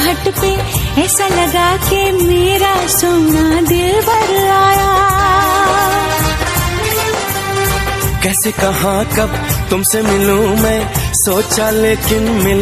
घाट पे ऐसा लगा कि मेरा सोना दिल भर आया। कैसे कहाँ कब तुमसे मिलूं मैं, सोचा लेकिन मिल